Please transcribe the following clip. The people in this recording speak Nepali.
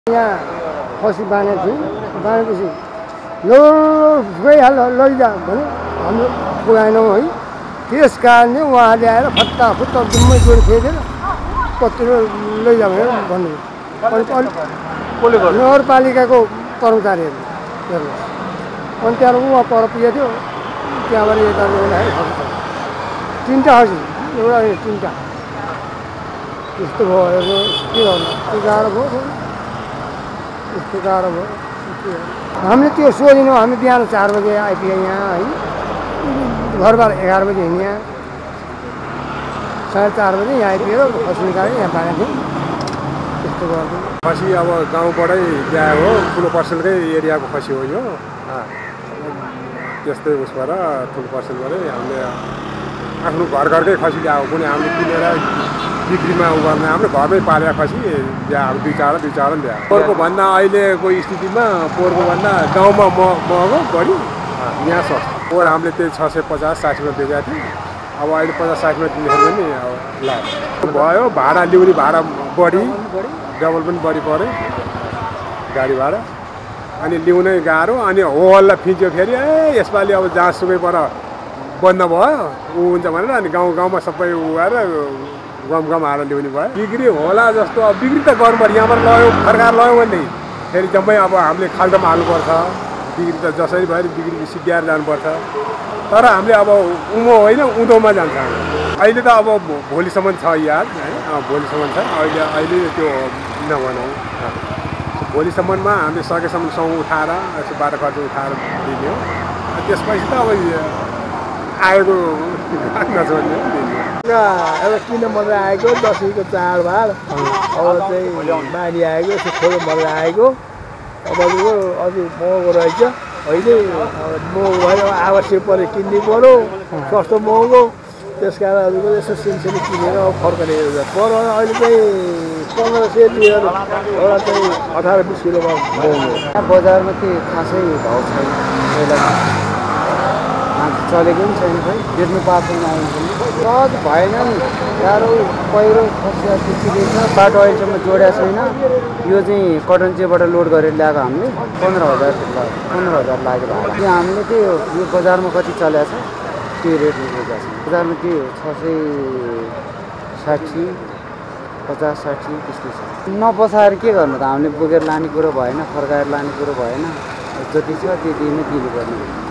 यहाँ खसी बाँधेको छु बाँधेपछि लो गइहाल्यो लैजा भने हाम्रो पुगाएनौँ है। त्यस कारणले उहाँले आएर फट्टाफुट्टा जम्मै जोडी फेरेर कति लैजा भनेर भन्नुभयो। नगरपालिकाको कर्मचारीहरू हेर्नुहोस्। अनि त्यहाँबाट उहाँ पर पुगेको थियो त्यहाँबाट यता ल्याउँदाखेरि खसी तिनवटा खसी एउटा तिनवटा त्यस्तो भयो। हेर्नुहोस् के गर्नु त्यो गाह्रो भयो यस्तो गाह्रो भयो। हामीले त्यो सोधिनौँ। हामी बिहान 4 बजे आइपुग्यो यहाँ है। घरबाट 11 बजे हिँड्यो 4:30 बजे यहाँ आइपुग्यो खसी निकालेर यहाँ बाँधेको थियौँ। त्यस्तो गर्दै खसी अब गाउँबाटै ल्याएको हो। ठुलो पर्सेलकै एरियाको खसी हो यो। त्यस्तै उसबाट ठुलो पर्सेलबाटै हामीले आफ्नो घरकै खसी ल्याएको कुनै हामीले किनेर बिक्रीमा उ गर्ने हाम्रो घरमै पालेको खसी ल्याएको दुई चार ल्याएको। पोहोरको भन्दा अहिलेको स्थितिमा पोहोरको भन्दा गाउँमा महँगो बढी यहाँ सस्तो। पोहोर हामीले त्यही 650-60मा बेचेको थियौँ। अब अहिले 50-60मा दिँदाखेरि पनि अब लाभ भयो। भाडा ल्याउने भाडा बढी डबल पनि बढी पऱ्यो गाडी भाडा। अनि ल्याउनै गाह्रो। अनि होहल्ला फिच्यो फेरि यसपालि अब जहाँसुकै पर बन्द भयो ऊ हुन्छ भनेर अनि गाउँमा सबै उ गरेर गम हालेर ल्याउने भयो। बिक्री होला जस्तो अब बिक्री त गर्नुपर्छ। यहाँबाट लग्यो फर्काएर लग्यो भनेदेखि फेरि जम्मै अब हामीले खाल्टोमा हाल्नुपर्छ। बिक्री त जसरी भयो बिक्री सिद्ध्याएर जानुपर्छ। तर हामीले अब उँभो होइन उँधोमा जान्छ। अहिले त अब भोलिसम्म छ याद है। भोलिसम्म छ। अहिले त्यो नभनौँ। भोलिसम्ममा हामीले सकेसम्म सौँ उठाएर यसो बाटो खर्च उठाएर दिने हो। त्यसपछि त अब आएको नछोड्ने अब किन मजा आएको दसैँको चाडबाड अब चाहिँ बानी आएको थोरै मजा आएको। अब अझै महँगो रहेछ अहिले महँगो भयो आवश्यक पऱ्यो किन्नु पऱ्यो सस्तो महँगो। त्यस कारण अरूको यसो सिनसिनी किनेर अब फर्कने पर अहिले चाहिँ 1500 लिएर एउटा चाहिँ 18-20 किलोमा महँगो। बजारमा त्यो खासै भाउ छैन। पहिला चलेको पनि छैन खै बेच्नु पार्दैन आउँछ सहज भएन नि। गाह्रो पहिरो खसिया त्यतिकै छ। बाटो अहिलेसम्म जोडेको छैन। यो चाहिँ कटन्चेबाट लोड गरेर ल्याएको हामीले 15,000 लाग्यो भाडा। त्यो हामीले त्यो यो बजारमा कति चलेको छ त्यो रेटमा बेचेको छ। बजारमा त्यो 660 50-60 त्यस्तो छ। नपसाएर के गर्नु त हामीले बोकेर लाने कुरो भएन फर्काएर लाने कुरो भएन। जति छ त्यति नै दिनुपर्ने।